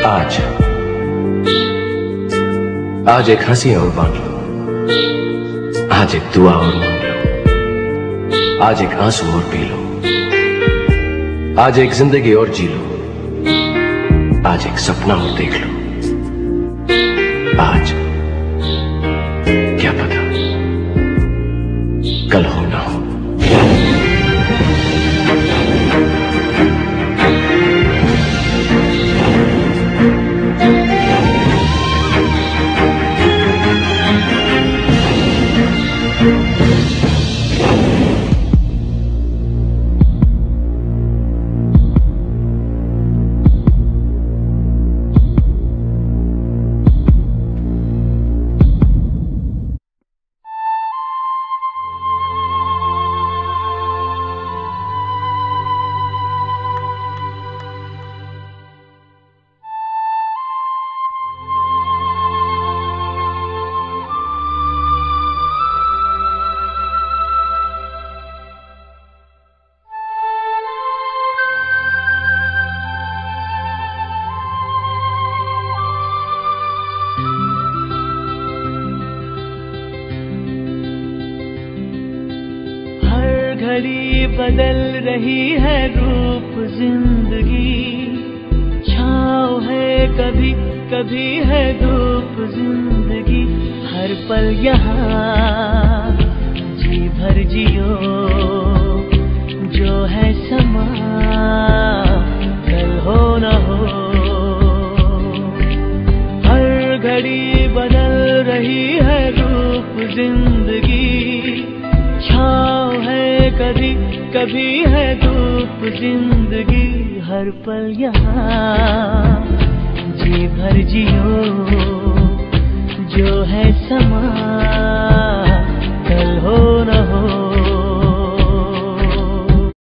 आज आज एक हंसी और बांट लो, आज एक दुआ और मांग लो, आज एक आंसू और पी लो, आज एक जिंदगी और जी लो, आज एक सपना और देख लो। आज क्या पता कल हो ना हो। घड़ी बदल रही है रूप जिंदगी, छाँव है कभी कभी है धूप जिंदगी। हर पल यहाँ जी भर जियो, जो है समा कल हो न हो। हर घड़ी बदल रही है रूप जिंदगी, छाँव है कभी कभी है धूप जिंदगी। हर पल यहाँ जी भर जियो, जो है